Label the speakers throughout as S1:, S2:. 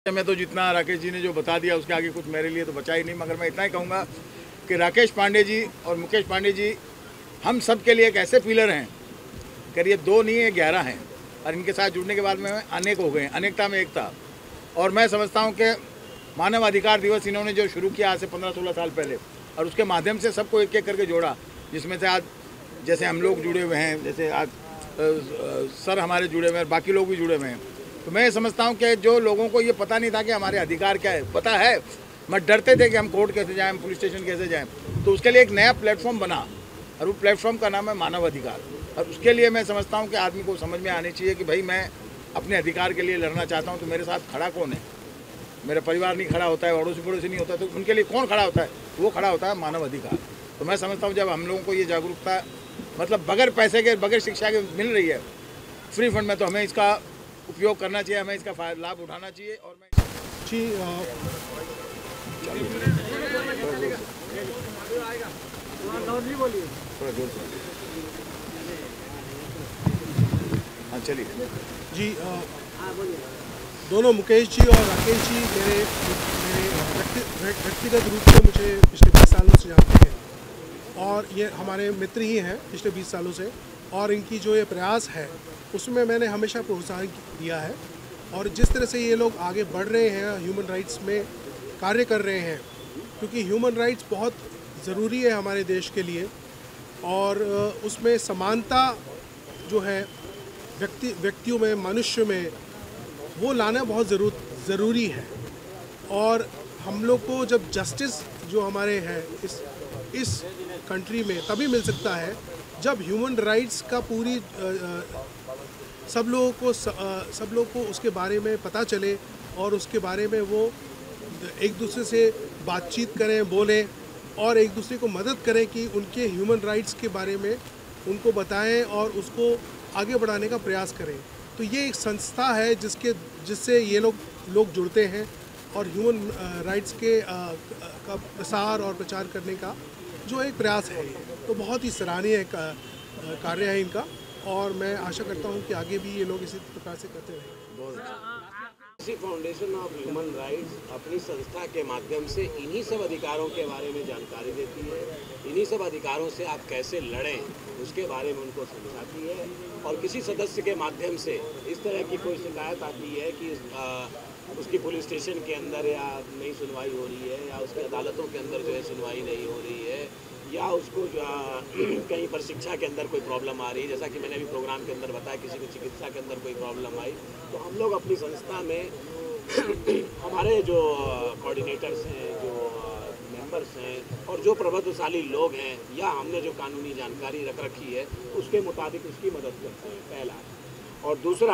S1: मैं तो जितना राकेश जी ने जो बता दिया उसके आगे कुछ मेरे लिए तो बचा ही नहीं, मगर मैं इतना ही कहूँगा कि राकेश पांडे जी और मुकेश पांडे जी हम सब के लिए एक ऐसे पिलर हैं कि ये दो नहीं है 11 हैं, और इनके साथ जुड़ने के बाद में अनेक हो गए, अनेकता में एकता। और मैं समझता हूँ कि मानव अधिकार दिवस इन्होंने जो शुरू किया आज से 15-16 साल पहले, और उसके माध्यम से सबको एक एक करके जोड़ा, जिसमें से आज जैसे हम लोग जुड़े हुए हैं, जैसे आज सर हमारे जुड़े हुए हैं, बाकी लोग भी जुड़े हुए हैं। तो मैं समझता हूँ कि जो लोगों को ये पता नहीं था कि हमारे अधिकार क्या है, पता है, मत डरते थे कि हम कोर्ट कैसे जाएं, पुलिस स्टेशन कैसे जाएं, तो उसके लिए एक नया प्लेटफॉर्म बना, और वो प्लेटफॉर्म का नाम है मानव अधिकार। और उसके लिए मैं समझता हूँ कि आदमी को समझ में आनी चाहिए कि भाई मैं अपने अधिकार के लिए लड़ना चाहता हूँ, तो मेरे साथ खड़ा कौन है? मेरा परिवार नहीं खड़ा होता है, अड़ोसी पड़ोसी नहीं होता, तो उनके लिए कौन खड़ा होता है? वो खड़ा होता है मानव अधिकार। तो मैं समझता हूँ जब हम लोगों को ये जागरूकता मतलब बगैर पैसे के, बगैर शिक्षा के मिल रही है फ्री फंड में, तो हमें इसका उपयोग करना चाहिए, हमें इसका लाभ उठाना चाहिए। और मैं
S2: जी
S1: हाँ चलिए
S2: जी दोनों मुकेश जी और राकेश जी मेरे व्यक्तिगत रूप से मुझे पिछले 20 सालों से जानते हैं, और ये हमारे मित्र ही हैं पिछले 20 सालों से। और इनकी जो ये प्रयास है उसमें मैंने हमेशा प्रोत्साहन दिया है, और जिस तरह से ये लोग आगे बढ़ रहे हैं, ह्यूमन राइट्स में कार्य कर रहे हैं, क्योंकि ह्यूमन राइट्स बहुत ज़रूरी है हमारे देश के लिए, और उसमें समानता जो है व्यक्तियों में, मनुष्य में, वो लाना बहुत ज़रूरी है। और हम लोग को जब जस्टिस जो हमारे हैं इस कंट्री में तभी मिल सकता है जब ह्यूमन राइट्स का पूरी सब लोगों को उसके बारे में पता चले, और उसके बारे में वो एक दूसरे से बातचीत करें, बोलें, और एक दूसरे को मदद करें कि उनके ह्यूमन राइट्स के बारे में उनको बताएं और उसको आगे बढ़ाने का प्रयास करें। तो ये एक संस्था है जिससे ये लोग जुड़ते हैं, और ह्यूमन राइट्स के का प्रसार और प्रचार करने का जो एक प्रयास है, तो बहुत ही सराहनीय कार्य है इनका, और मैं आशा करता हूं कि आगे भी ये लोग इसी प्रकार से करते रहें।
S3: फाउंडेशन ऑफ ह्यूमन राइट्स अपनी संस्था के माध्यम से इन्हीं सब अधिकारों के बारे में जानकारी देती है, इन्हीं सब अधिकारों से आप कैसे लड़ें उसके बारे में उनको समझाती है। और किसी सदस्य के माध्यम से इस तरह की कोई शिकायत आती है कि उसकी पुलिस स्टेशन के अंदर या नहीं सुनवाई हो रही है, या उसकी अदालतों के अंदर जो है सुनवाई नहीं हो रही है, या उसको जो कहीं पर शिक्षा के अंदर कोई प्रॉब्लम आ रही है, जैसा कि मैंने अभी प्रोग्राम के अंदर बताया, किसी को चिकित्सा के अंदर कोई प्रॉब्लम आई, तो हम लोग अपनी संस्था में हमारे जो कोऑर्डिनेटर्स हैं, जो मेंबर्स हैं, और जो प्रबुद्धशाली लोग हैं, या हमने जो कानूनी जानकारी रख रखी है उसके मुताबिक उसकी मदद करते हैं, पहला। और दूसरा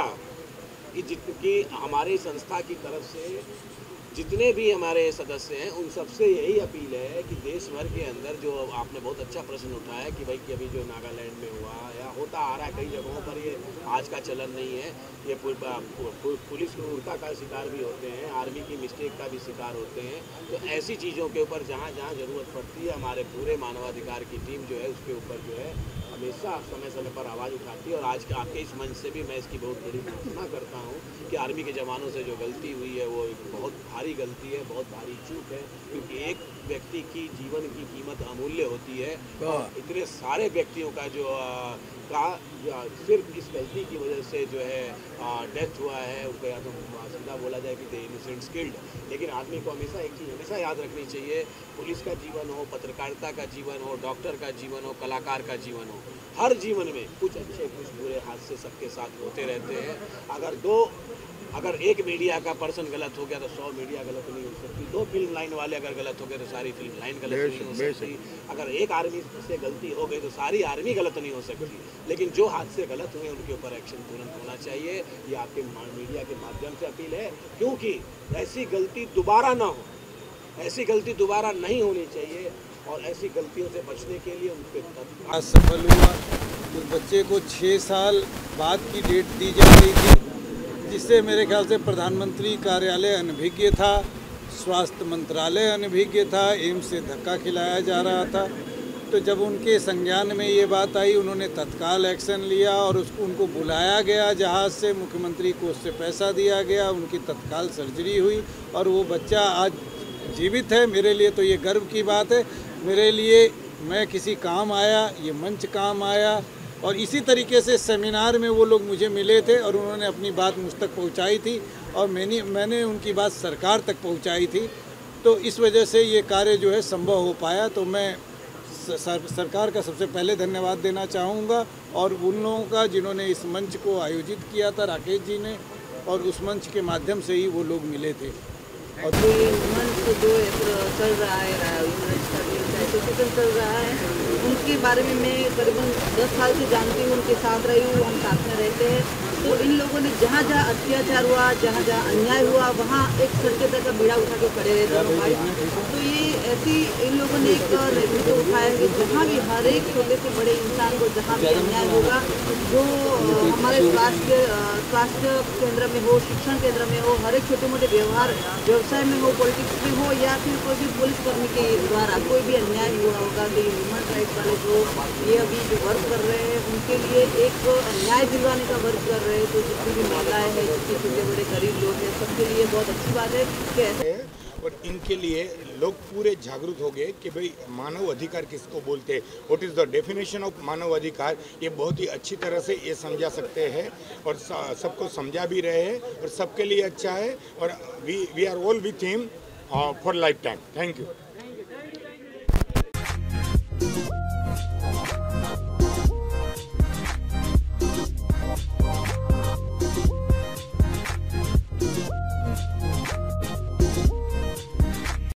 S3: कि हमारी संस्था की तरफ से जितने भी हमारे सदस्य हैं उन सबसे यही अपील है कि देश भर के अंदर जो आपने बहुत अच्छा प्रश्न उठाया कि भाई कि अभी जो नागालैंड में हुआ या होता आ रहा है कई जगहों पर, ये आज का चलन नहीं है, ये पुलिस क्रूरता का शिकार भी होते हैं, आर्मी की मिस्टेक का भी शिकार होते हैं। तो ऐसी चीज़ों के ऊपर जहाँ जहाँ ज़रूरत पड़ती है हमारे पूरे मानवाधिकार की टीम जो है उसके ऊपर जो है हमेशा समय समय पर आवाज़ उठाती है। और आज के आपके इस मंच से भी मैं इसकी बहुत बड़ी प्रार्थना करता हूँ कि आर्मी के जवानों से जो गलती हुई है वो एक बहुत भारी गलती है, बहुत भारी चूक है, क्योंकि एक व्यक्ति की जीवन की कीमत अमूल्य होती है, और इतने सारे व्यक्तियों का जो सिर्फ इस गलती की वजह से जो है डेथ हुआ है, उनको या तो सीधा बोला जाए कि दे इनोसेंट्स किल्ड। लेकिन आदमी को हमेशा एक चीज़ हमेशा याद रखनी चाहिए, पुलिस का जीवन हो, पत्रकारिता का जीवन हो, डॉक्टर का जीवन हो, कलाकार का जीवन हो, हर जीवन में कुछ अच्छे कुछ बुरे हादसे सबके साथ होते रहते हैं। अगर एक मीडिया का पर्सन गलत हो गया तो 100 मीडिया गलत नहीं हो सकती, 2 फिल्म लाइन वाले अगर गलत हो गए तो सारी फिल्म लाइन गलत नहीं हो सकती, अगर एक आर्मी से गलती हो गई तो सारी आर्मी गलत नहीं हो सकती। लेकिन जो हादसे गलत हुए उनके ऊपर एक्शन तुरंत होना चाहिए, ये आपके मीडिया के माध्यम से अपील है, क्योंकि ऐसी गलती दोबारा ना हो, ऐसी गलती दोबारा नहीं होनी चाहिए, और ऐसी गलतियों से बचने के लिए उनके
S4: आज सफल हुआ। उस बच्चे को 6 साल बाद की डेट दी जा रही थी, जिससे मेरे ख्याल से प्रधानमंत्री कार्यालय अनभिज्ञ था, स्वास्थ्य मंत्रालय अनभिज्ञ था, एम्स से धक्का खिलाया जा रहा था, तो जब उनके संज्ञान में ये बात आई, उन्होंने तत्काल एक्शन लिया और उनको बुलाया गया जहाज़ से, मुख्यमंत्री को उससे पैसा दिया गया, उनकी तत्काल सर्जरी हुई और वो बच्चा आज जीवित है। मेरे लिए तो ये गर्व की बात है। मेरे लिए मैं किसी काम आया, ये मंच काम आया और इसी तरीके से सेमिनार में वो लोग मुझे मिले थे और उन्होंने अपनी बात मुझ तक पहुंचाई थी और मैंने उनकी बात सरकार तक पहुंचाई थी। तो इस वजह से ये कार्य जो है संभव हो पाया। तो मैं सरकार का सबसे पहले धन्यवाद देना चाहूँगा और उन लोगों का जिन्होंने इस मंच को आयोजित किया था, राकेश जी ने, और उस मंच के माध्यम से ही वो लोग मिले थे।
S5: और ये मंच जो चल रहा है, एसोसिएशन चल रहा है, उनके बारे में मैं करीबन 10 साल से जानती हूँ, उनके साथ रही हूँ, हम साथ में रहते हैं। तो इन लोगों ने जहाँ जहाँ अत्याचार हुआ, जहाँ जहाँ अन्याय हुआ, वहाँ एक सड़के तक का बीड़ा उठा के खड़े रहे दोनों भाई। तो ये ऐसी इन लोगों ने एक नेतृत्व उठाया कि जहाँ भी हर एक छोटे से बड़े इंसान को जहाँ भी अन्याय होगा, जो हमारे स्वास्थ्य केंद्र में हो, शिक्षण केंद्र में हो, हर एक छोटे मोटे व्यवसाय में हो, पॉलिटिक्स में हो, या फिर कोई भी पुलिस कर्मी के द्वारा कोई भी अन्याय हुआ होगा, तो ह्यूमन राइट्स वाले जो ये अभी जो वर्क कर रहे हैं, उनके लिए एक न्याय दिलवाने का वर्क कर रहे हैं। तो जितनी भी महिलाएं हैं, जितने छोटे बड़े गरीब लोग हैं, सबके लिए बहुत अच्छी बात है कि
S6: और इनके लिए लोग पूरे जागरूक हो गए कि भाई मानव अधिकार किसको बोलते हैं, what is the definition of मानव अधिकार। ये बहुत ही अच्छी तरह से ये समझा सकते हैं और सबको समझा भी रहे हैं और सबके लिए अच्छा है और we are all with him for lifetime. Thank you.